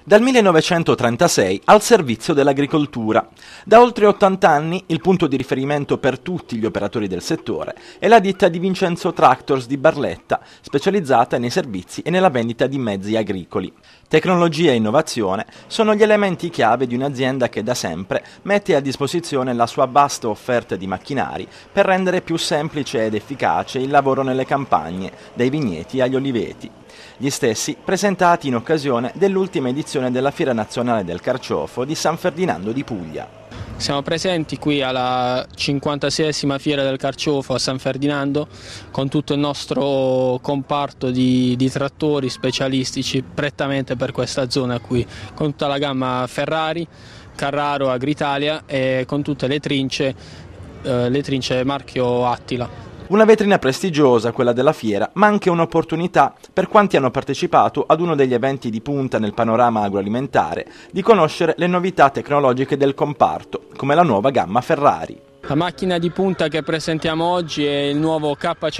Dal 1936 al servizio dell'agricoltura. Da oltre 80 anni il punto di riferimento per tutti gli operatori del settore è la ditta di Vincenzo Tractors di Barletta, specializzata nei servizi e nella vendita di mezzi agricoli. Tecnologia e innovazione sono gli elementi chiave di un'azienda che da sempre mette a disposizione la sua vasta offerta di macchinari per rendere più semplice ed efficace il lavoro nelle campagne, dai vigneti agli oliveti. Gli stessi presentati in occasione dell'ultima edizione della Fiera Nazionale del Carciofo di San Ferdinando di Puglia. Siamo presenti qui alla 56esima Fiera del Carciofo a San Ferdinando con tutto il nostro comparto di trattori specialistici prettamente per questa zona qui, con tutta la gamma Ferrari, Carraro, Agritalia e con tutte le trince marchio Attila. Una vetrina prestigiosa, quella della fiera, ma anche un'opportunità per quanti hanno partecipato ad uno degli eventi di punta nel panorama agroalimentare di conoscere le novità tecnologiche del comparto, come la nuova gamma Ferrari. La macchina di punta che presentiamo oggi è il nuovo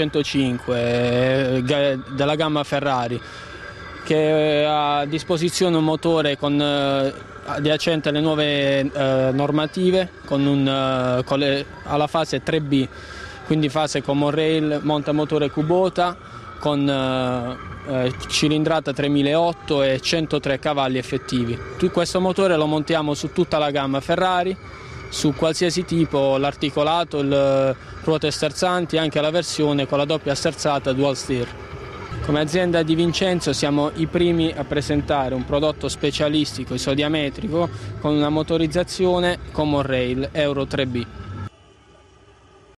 K105 della gamma Ferrari, che ha a disposizione un motore adiacente alle nuove normative alla fase 3B. Quindi fase con monorail, montamotore Kubota con cilindrata 3008 e 103 cavalli effettivi. Questo motore lo montiamo su tutta la gamma Ferrari, su qualsiasi tipo, l'articolato, le ruote sterzanti, anche la versione con la doppia sterzata dual steer. Come azienda di Vincenzo siamo i primi a presentare un prodotto specialistico isodiametrico con una motorizzazione con monorail Euro 3B.